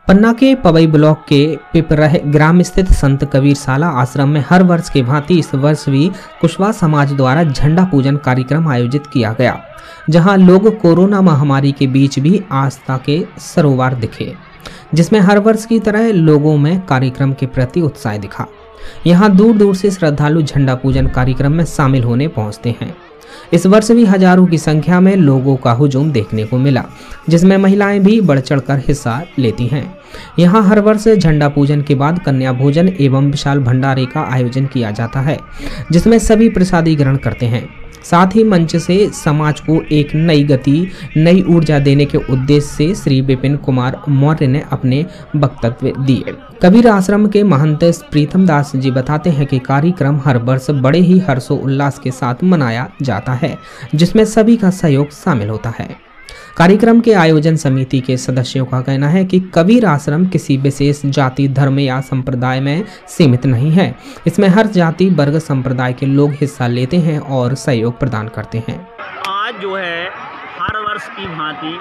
पन्ना के पवई ब्लॉक के पिपरह ग्राम स्थित संत कबीरशाला आश्रम में हर वर्ष के भांति इस वर्ष भी कुशवाहा समाज द्वारा झंडा पूजन कार्यक्रम आयोजित किया गया, जहां लोग कोरोना महामारी के बीच भी आस्था के सरोवर दिखे, जिसमें हर वर्ष की तरह लोगों में कार्यक्रम के प्रति उत्साह दिखा। यहां दूर दूर से श्रद्धालु झंडा पूजन कार्यक्रम में शामिल होने पहुंचते हैं। इस वर्ष भी हजारों की संख्या में लोगों का हुजूम देखने को मिला, जिसमें महिलाएं भी बढ़ चढ़कर हिस्सा लेती हैं। यहां हर वर्ष झंडा पूजन के बाद कन्या भोजन एवं विशाल भंडारे का आयोजन किया जाता है, जिसमें सभी प्रसादी ग्रहण करते हैं। साथ ही मंच से समाज को एक नई गति, नई ऊर्जा देने के उद्देश्य से श्री विपिन कुमार मौर्य ने अपने वक्तव्य दिए। कबीर आश्रम के महंत प्रीतम दास जी बताते हैं कि कार्यक्रम हर वर्ष बड़े ही हर्षोल्लास के साथ मनाया जाता है, जिसमें सभी का सहयोग शामिल होता है। कार्यक्रम के आयोजन समिति के सदस्यों का कहना है कि कबीर आश्रम किसी विशेष जाति, धर्म या संप्रदाय में सीमित नहीं है। इसमें हर जाति, वर्ग, संप्रदाय के लोग हिस्सा लेते हैं और सहयोग प्रदान करते हैं। आज जो है हर वर्ष की भांति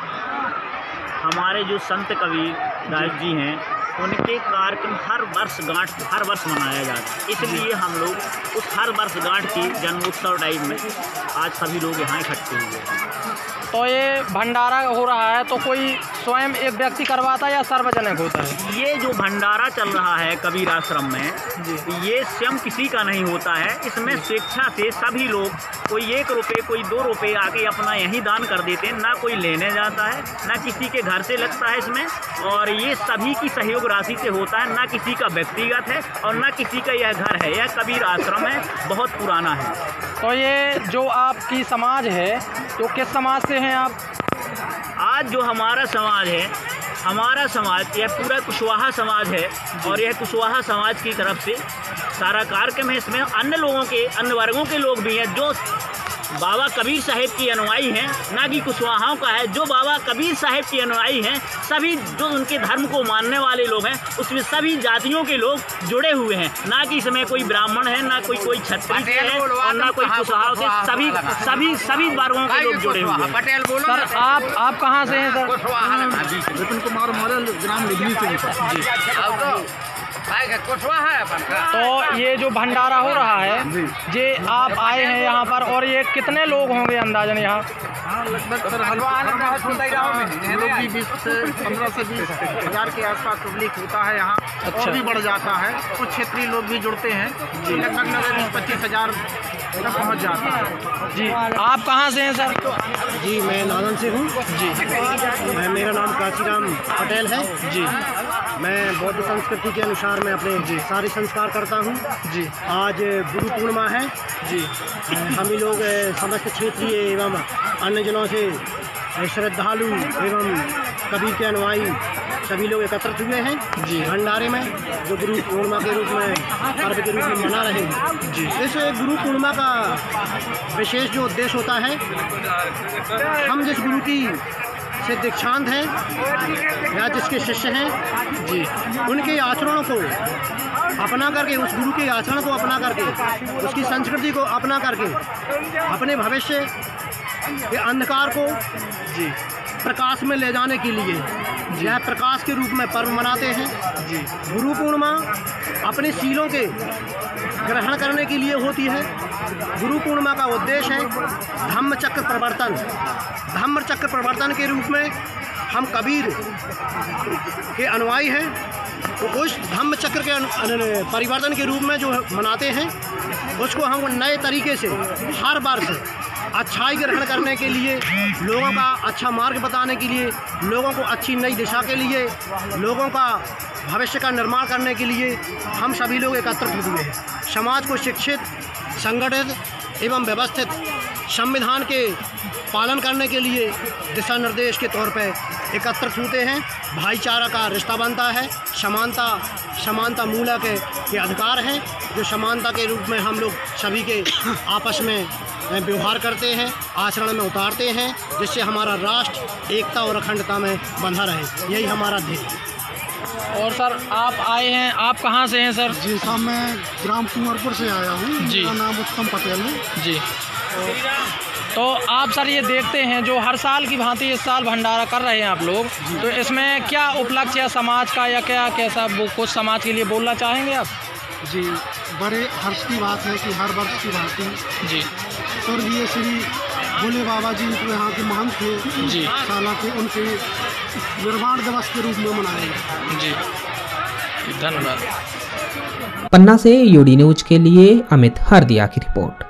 हमारे जो संत कबीर दास जी हैं, उनके कार्यक्रम हर वर्ष मनाया जाता है। इसलिए हम लोग उस हर वर्ष गांठ की जन्मोत्सव टाइप में आज सभी लोग यहाँ इकट्ठे हुए हैं। तो ये भंडारा हो रहा है, तो कोई स्वयं एक व्यक्ति करवाता है या सार्वजनिक होता है? ये जो भंडारा चल रहा है कबीर आश्रम में, ये स्वयं किसी का नहीं होता है। इसमें स्वेच्छा से सभी लोग, कोई 1 रुपये, कोई 2 रुपये आके अपना यहीं दान कर देते हैं। ना कोई लेने जाता है, ना किसी के घर से लगता है इसमें, और ये सभी की सहयोग राशि से होता है। ना किसी का व्यक्तिगत है और ना किसी का यह घर है। यह कबीर आश्रम है, बहुत पुराना है। तो ये जो आपकी समाज है, तो किस समाज से हैं आप? आज जो हमारा समाज है, हमारा समाज यह पूरा कुशवाहा समाज है, और यह कुशवाहा समाज की तरफ से सारा कार्यक्रम है। इसमें अन्य लोगों के, अन्य वर्गों के लोग भी हैं जो बाबा कबीर साहिब की अनुयायी हैं, ना कि कुशवाहाओं का है। जो बाबा कबीर साहिब की अनुयायी हैं, सभी जो उनके धर्म को मानने वाले लोग हैं, उसमें सभी जातियों के लोग जुड़े हुए हैं। ना कि इसमें कोई ब्राह्मण है, ना कोई क्षत्रिय है, और ना कोई कुशवाहा से सभी वर्गों के लोग जुड़े हुए हैं। सर आप कहाँ से हैं सर? विपिन कुमार मौर्य, ग्राम लिगनी से। तो ये जो भंडारा हो रहा है, ये आप आए हैं यहाँ पर, और ये कितने लोग होंगे अंदाजन यहाँ? लगभग सर लोग भी 20 से 15 से 20 हज़ार के आसपास पब्लिक होता है यहाँ। अच्छा। और भी बढ़ जाता है, कुछ क्षेत्रीय लोग भी जुड़ते हैं, लगभग 20-25 हज़ार तक पहुँच जाता है। जी, आप कहाँ से हैं सर? जी, मैं नालन से हूँ जी। मेरा नाम काशीराम पटेल है जी। मैं बौद्ध संस्कृति के अनुसार मैं अपने सारे संस्कार करता हूँ जी। आज गुरु पूर्णिमा है जी। हम ही लोग समस्त क्षेत्रीय एवं अन्य जिलों से श्रद्धालु एवं कबीर के अनुयायी सभी लोग एकत्रित हुए हैं जी। भंडारे में जो गुरु पूर्णिमा के रूप में, पर्व के रूप में मना रहे हैं जी। इस गुरु पूर्णिमा का विशेष जो उद्देश्य होता है, हम जिस गुरु की से दीक्षांत हैं या जिसके शिष्य हैं जी, उनके आचरणों को अपना करके, उस गुरु के आचरण को अपना करके, उसकी संस्कृति को अपना करके अपने भविष्य के अंधकार को जी प्रकाश में ले जाने के लिए यह प्रकाश के रूप में पर्व मनाते हैं जी। गुरु पूर्णिमा अपने शीलों के ग्रहण करने के लिए होती है। गुरु पूर्णिमा का उद्देश्य है धम्मचक्र प्रवर्तन। धम्मचक्र प्रवर्तन के रूप में हम कबीर के अनुयायी हैं, तो उस धम्मचक्र के परिवर्तन के रूप में जो मनाते हैं, उसको हम नए तरीके से हर वर्ष अच्छाई ग्रहण करने के लिए, लोगों का अच्छा मार्ग बताने के लिए, लोगों को अच्छी नई दिशा के लिए, लोगों का भविष्य का निर्माण करने के लिए हम सभी लोग एकत्रित हुए हैं। समाज को शिक्षित, संगठित एवं व्यवस्थित संविधान के पालन करने के लिए दिशा निर्देश के तौर पर एकत्रित होते हैं। भाईचारा का रिश्ता बनता है। समानता मूलक के अधिकार हैं, जो समानता के रूप में हम लोग सभी के आपस में व्यवहार करते हैं, आचरण में उतारते हैं, जिससे हमारा राष्ट्र एकता और अखंडता में बंधा रहे। यही हमारा ध्येय। और सर आप आए हैं, आप कहाँ से हैं सर? जी साहब, मैं ग्राम कुंवरपुर से आया हूँ। मेरा नाम उत्तम पटेल है जी। तो आप सर ये देखते हैं जो हर साल की भांति इस साल भंडारा कर रहे हैं आप लोग, तो इसमें क्या उपलक्ष्य है समाज का या क्या कैसा वो कुछ समाज के लिए बोलना चाहेंगे आप? जी, बड़े हर्ष की बात है कि हर वर्ष की भांति जी स्वर्गीय श्री भोले बाबा जी जो यहाँ के महंत थे जी साला के, उनके निर्वाण दिवस के रूप में मनाएंगे। जी धन्यवाद। पन्ना से यूडी न्यूज के लिए अमित हरदिया की रिपोर्ट।